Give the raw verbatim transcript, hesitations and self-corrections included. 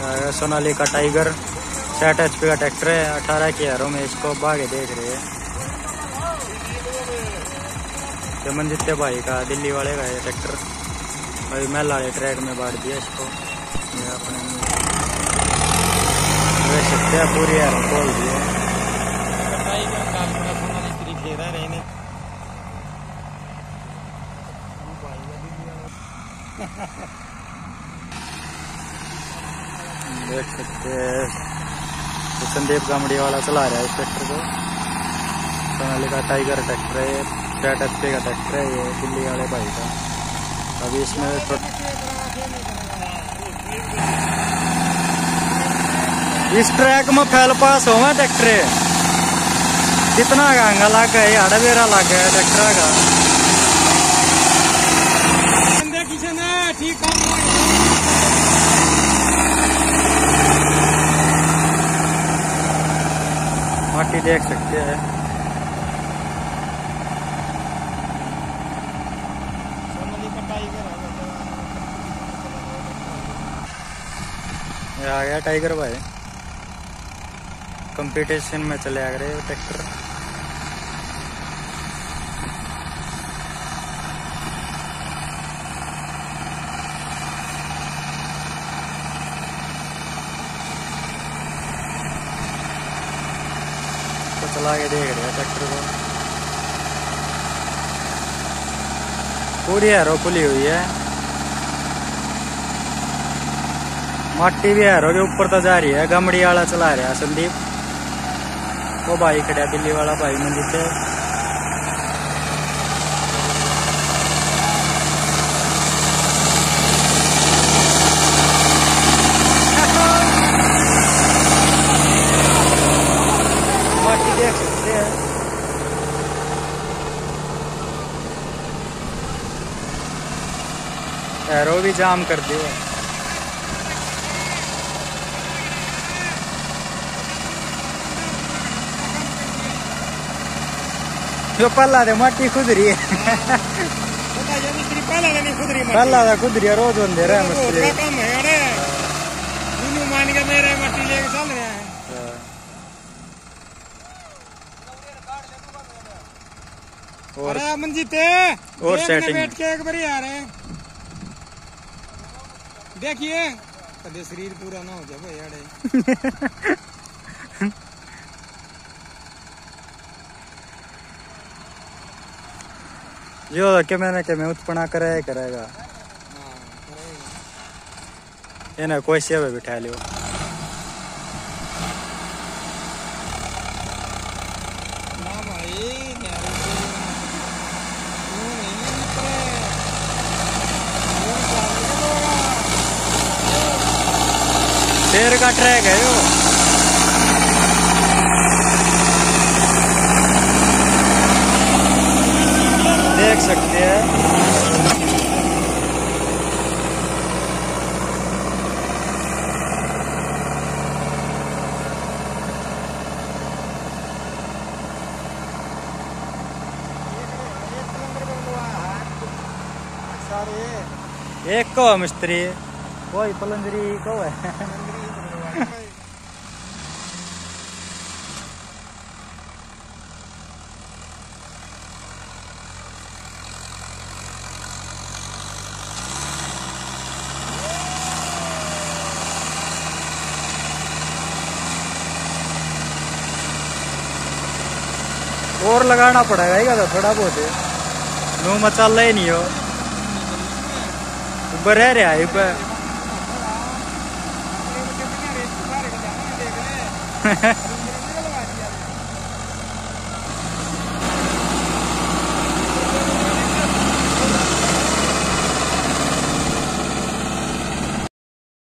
Sonalika tiger साठ H P का tractor है। अठारह की हरों में इसको भागे देख रहे हैं। मनजीत भाई का दिल्ली वाले का ये ट्रैक्टर अभी महल वाले ट्रैक में बांट दिया इसको। ये अपने देख सकते हैं पूरी यार खोल दिए। देख सकते हैं तो संदीप गामड़ी वाला चला रहा है इस ट्रैक्टर को। सोनालिका टाइगर ट्रैक्टर है, साठ एच पी का ट्रैक्टर है ये दिल्ली वाले भाई का। अभी इसमें तो इस ट्रैक में फैल पास हो ट्रैक्टर कितना गांगा लग गया, आड़ा बेरा लग गया ट्रैक्टर का। माटी देख सकते हैं। ये आ गया टाइगर भाई, कंपटीशन में चले आ गए ट्रैक्टर। तो चला के देख रहे हैं ट्रैक्टर को। पूरी हैरो खुली हुई है, माटी भी हैरो के ऊपर तो जा रही है। गमड़ी वाला चला रहा है संदीप, वो भाई खड़ा दिल्ली वाला भाई मंजित है। माटी देख सकते हैं। हैरो भी जाम कर दिया। जो पल्ला दे माटी खुदरी है। पल्ला दा खुदरी रोज होंदे रहे मिस्त्री काम है अरे दुनू मान के मेरे माटी लेके चल रहे हैं। और अरे मंजीते और सेटिंग बैठ के एक बार आ रहे हैं देखिए कदे शरीर पूरा ना हो जाए भाई यार। जो के मैंने के मैं उत्पना करे करेगा ये ना कोई सेवा बिठा लियो। ना भाई शेर का ट्रैक है यो। देख सकते हैं एक को मिस्त्री कोई पलंदरी को है। और लगाना पड़ेगा ही तो थोड़ा बहुत नो मचाला ही नहीं हो ऊपर रह रहा है ऊपर।